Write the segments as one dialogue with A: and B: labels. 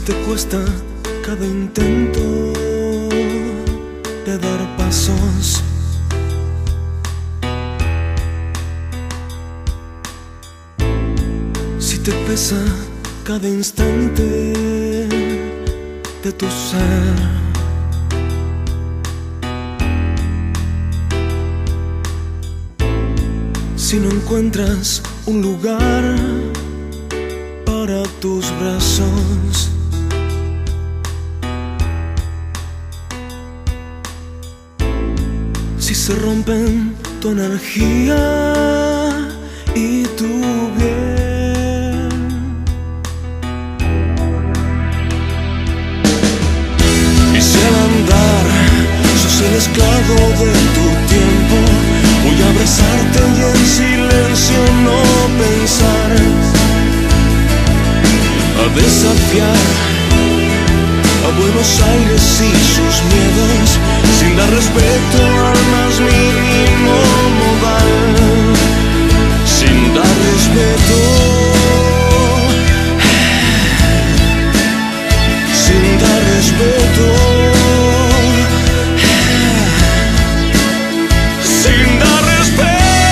A: te cuesta cada intento de dar pasos, si te pesa cada instante de tu ser, si no encuentras un lugar para tus brazos, si se rompen tu energía y tu bien. Y si al andar sos el esclavo de tu tiempo, voy a abrazarte y en silencio no pensar, a desafiar a Buenos Aires y sus miedos, sin dar respeto al más mínimo modal, sin dar respeto, sin dar respeto, sin dar respeto.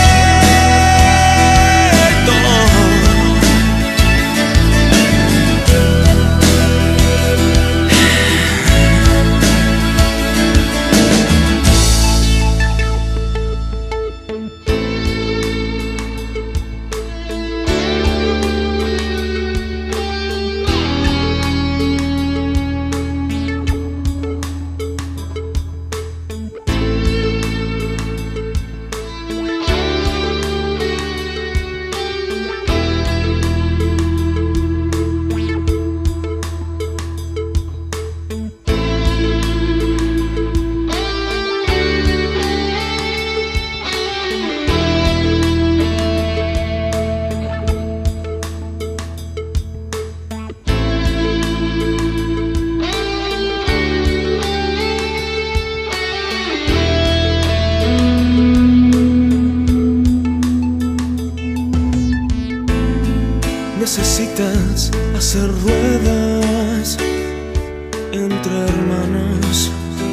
A: Necesitas hacer ruedas entre hermanos,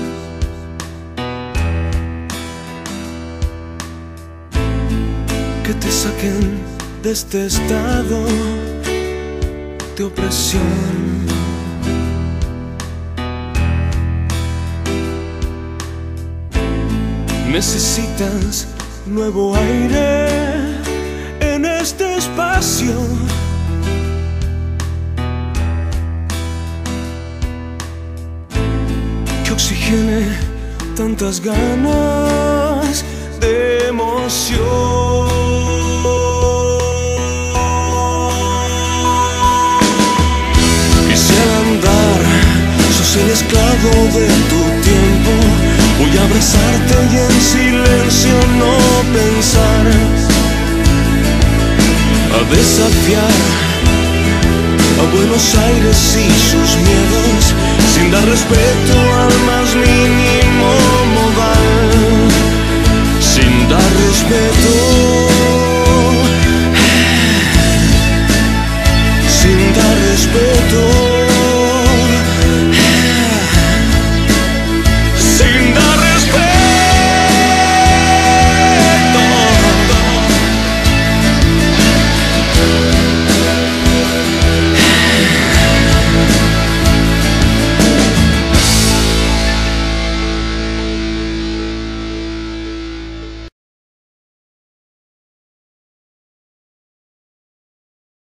A: que te saquen de este estado de opresión. Necesitas nuevo aire en este espacio, que oxigene tantas ganas de emoción. Y si al andar sos el esclavo de tu tiempo, voy a abrazarte y en silencio no pensar, a desafiar a Buenos Aires y sus miedos, sin dar respeto al más mínimo